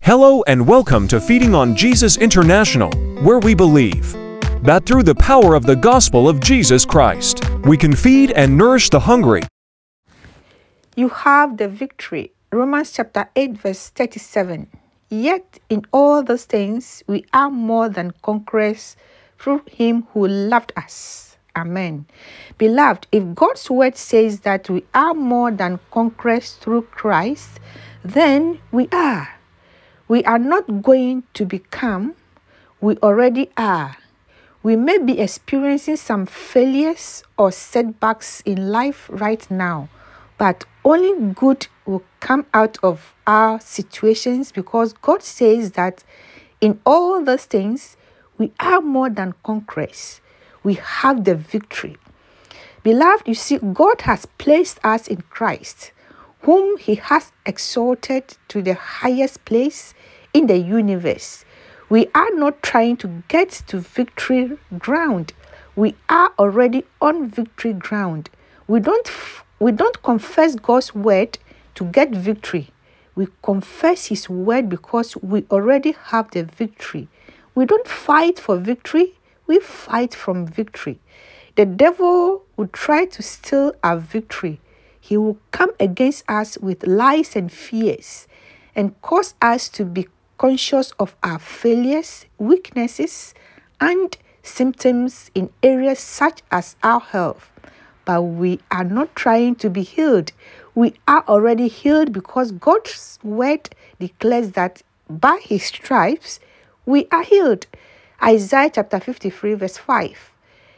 Hello and welcome to Feeding on Jesus International, where we believe that through the power of the gospel of Jesus Christ, we can feed and nourish the hungry. You have the victory. Romans chapter 8 verse 37. Yet in all those things we are more than conquerors through him who loved us. Amen. Beloved, if God's word says that we are more than conquerors through Christ, then we are. We are not going to become, we already are. We may be experiencing some failures or setbacks in life right now, but only good will come out of our situations because God says that in all those things, we are more than conquerors. We have the victory. Beloved, you see, God has placed us in Christ, whom he has exalted to the highest place in the universe. We are not trying to get to victory ground. We are already on victory ground. We don't confess God's word to get victory. We confess his word because we already have the victory. We don't fight for victory. We fight from victory. The devil will try to steal our victory. He will come against us with lies and fears and cause us to be conscious of our failures, weaknesses, and symptoms in areas such as our health. But we are not trying to be healed. We are already healed because God's word declares that by his stripes we are healed. Isaiah chapter 53 verse 5.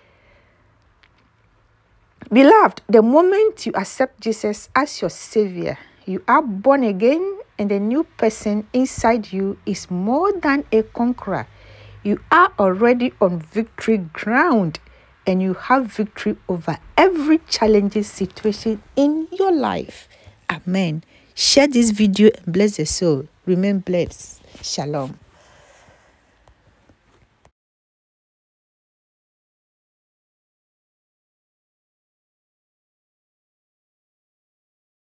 Beloved, the moment you accept Jesus as your Savior, you are born again and the new person inside you is more than a conqueror. You are already on victory ground and you have victory over every challenging situation in your life. Amen. Share this video and bless the soul. Remain blessed. Shalom.